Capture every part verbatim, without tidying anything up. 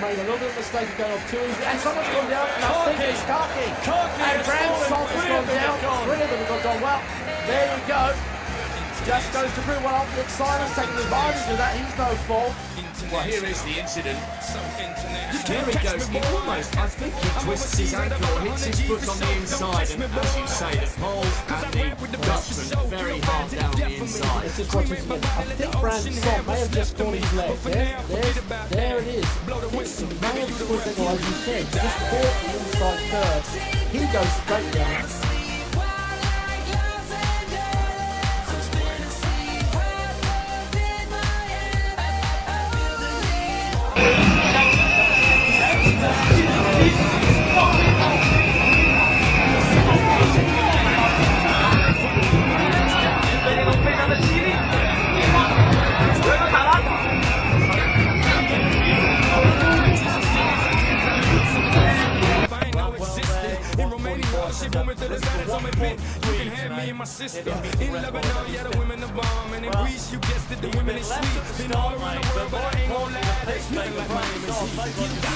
made a little bit of a mistake of going off too easy. And someone's gone down, and I think it's Karki. And Bransoff has gone down. Three of them have gone well. There you go. Just goes to prove what Ultimate Simon's taking advantage of that. He's no fault. Well, here is the incident. Here he goes. He almost, I think he twists his ankle or hits his foot on the inside. And as you say, the pole and the Dutchman very hard down the inside. Let's just watch this again. I think Bransoff may have just caught his leg. There, there, there it is. He may have just caught his leg, as you said. Just caught the inside third. He goes straight down. System. In Lebanon, yeah, the women are bomb, and in Greece, you guessed it, the women is sweet. Been all around the world, but I ain't gonna lie, they smell like my name is Heat.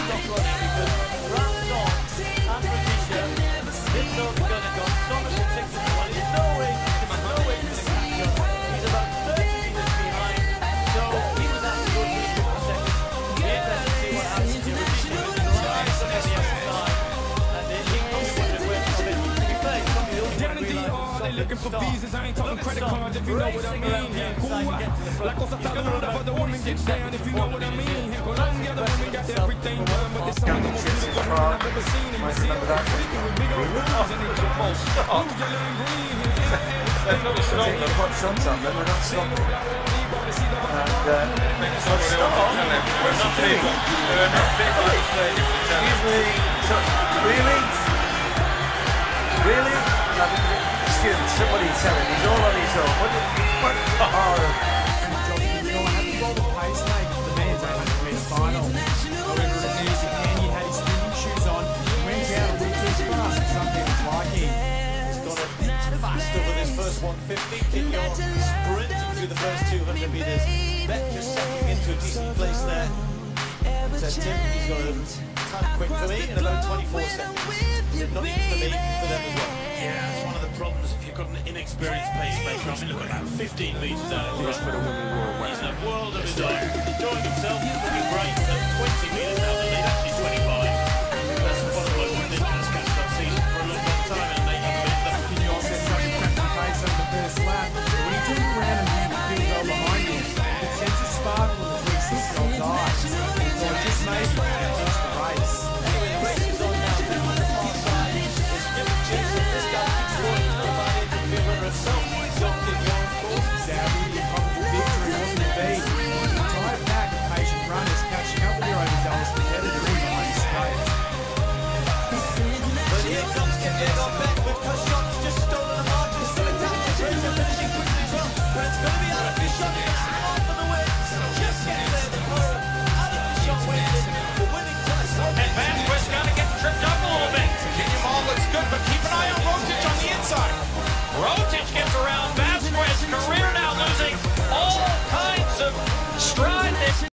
He's about thirty meters behind, so he was asked to go to his foot second. Be interested to see what happens here. Rudisha was in the line on the outside, and then he probably wondered where to come in. To be fair, he's probably the only one who realised. They looking for visas, I ain't talking credit cards if you know what I mean. Cuba, la cosa está dura, but the women get down if you know what I mean. In Colombia, the women got everything done, but there's some of the most beautiful women I've ever seen. And you see them freaking with big old boobs and they jump all blue, yellow, and green. They're not stopping. They've got shots on them, they're not stopping. And, uh, not stop. We're not people. We're not people. Excuse me, so, really? Really? Excuse somebody tell him he's all on his own. What the what? Oh. You know, I had to roll the pace, mate. The man's eight hundred metre final. However, it was easy. He had his spinning shoes on, went out a little too fast, and some people like him. He's got it faster for this first one fifty. Kinyo sprinting through the first two hundred metres. Bet just settling into a decent place there. Said Tim, he's got a time quick for me in about twenty-four seconds. Not even for me, for them as well. Yeah, that's one of the problems if you've got an inexperienced pacemaker. I mean, look at that, fifteen metres out of the For the women who are away. He's in a world of his own. Enjoying himself, looking great at twenty metres out of the lead, actually twenty-five. That's one of the most ridiculous catches I've seen for a long, long time, and they have been that. Kinyo said such a crafty pace over the first lap. But when he turned around and viewed the field goal behind him, it sends a sparkle in the three six-year-old's eyes. So it just made